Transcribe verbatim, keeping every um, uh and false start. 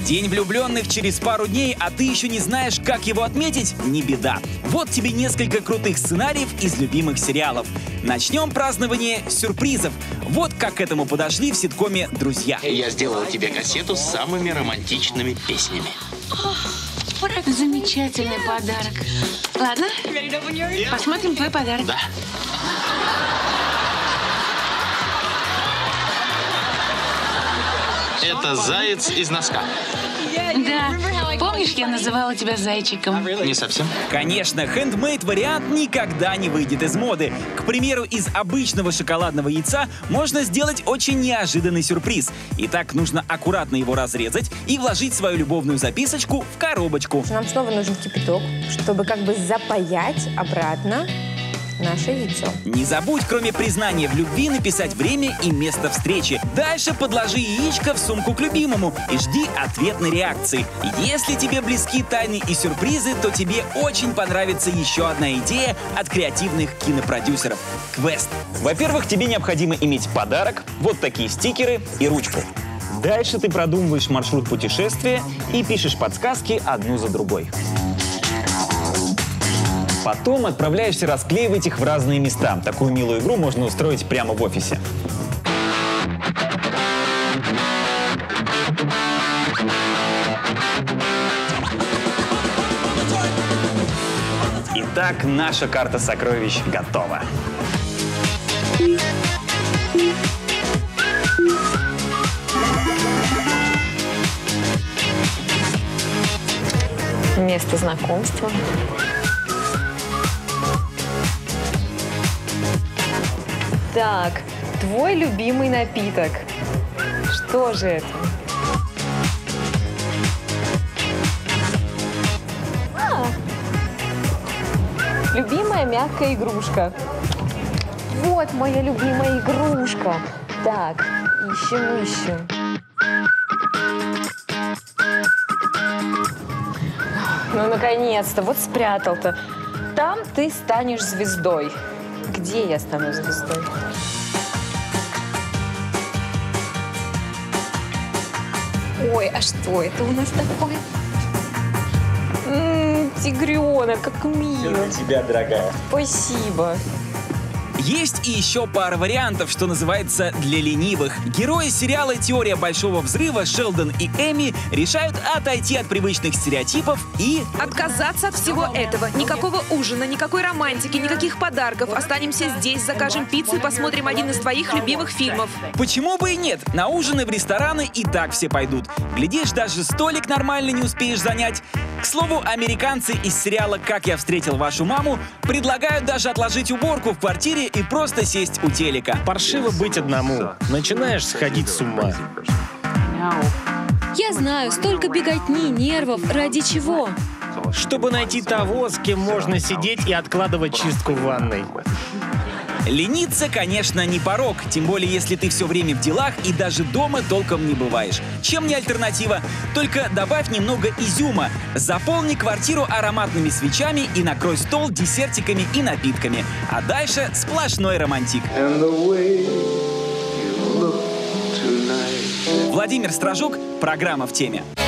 День влюбленных через пару дней, а ты еще не знаешь, как его отметить? Не беда. Вот тебе несколько крутых сценариев из любимых сериалов. Начнем празднование сюрпризов. Вот как к этому подошли в ситкоме «Друзья». Я сделал тебе кассету с самыми романтичными песнями. Замечательный подарок. Ладно, посмотрим твой подарок. Да. Это заяц из носка. Да. Помнишь, я называла тебя зайчиком? Не совсем. Конечно, хендмейд-вариант никогда не выйдет из моды. К примеру, из обычного шоколадного яйца можно сделать очень неожиданный сюрприз. Итак, нужно аккуратно его разрезать и вложить свою любовную записочку в коробочку. Нам снова нужен кипяток, чтобы как бы запаять обратно наше яйцо. Не забудь, кроме признания в любви, написать время и место встречи. Дальше подложи яичко в сумку к любимому и жди ответной реакции. Если тебе близки тайны и сюрпризы, то тебе очень понравится еще одна идея от креативных кинопродюсеров. Квест. Во-первых, тебе необходимо иметь подарок, вот такие стикеры и ручку. Дальше ты продумываешь маршрут путешествия и пишешь подсказки одну за другой. Потом отправляешься расклеивать их в разные места. Такую милую игру можно устроить прямо в офисе. Итак, наша карта сокровищ готова. Место знакомства. Так, твой любимый напиток. Что же это? А, любимая мягкая игрушка. Вот моя любимая игрушка. Так, ищем, ищем. Ну, наконец-то, вот спрятал-то. Там ты станешь звездой. Где я стану звездой? Ой, а что это у нас такое? М-м, тигренок, как мило. Для тебя, дорогая. Спасибо. Есть и еще пара вариантов, что называется, для ленивых. Герои сериала «Теория большого взрыва» Шелдон и Эми решают отойти от привычных стереотипов и... отказаться от всего этого. Никакого ужина, никакой романтики, никаких подарков. Останемся здесь, закажем пиццу и посмотрим один из твоих любимых фильмов. Почему бы и нет? На ужины в рестораны и так все пойдут. Глядишь, даже столик нормально не успеешь занять. К слову, американцы из сериала «Как я встретил вашу маму» предлагают даже отложить уборку в квартире и просто сесть у телека. Паршиво быть одному. Начинаешь сходить с ума. Я знаю, столько беготни, нервов. Ради чего? Чтобы найти того, с кем можно сидеть и откладывать чистку в ванной. Лениться, конечно, не порок, тем более если ты все время в делах и даже дома толком не бываешь. Чем не альтернатива? Только добавь немного изюма, заполни квартиру ароматными свечами и накрой стол десертиками и напитками. А дальше сплошной романтик. Владимир Стражук, программа «В теме».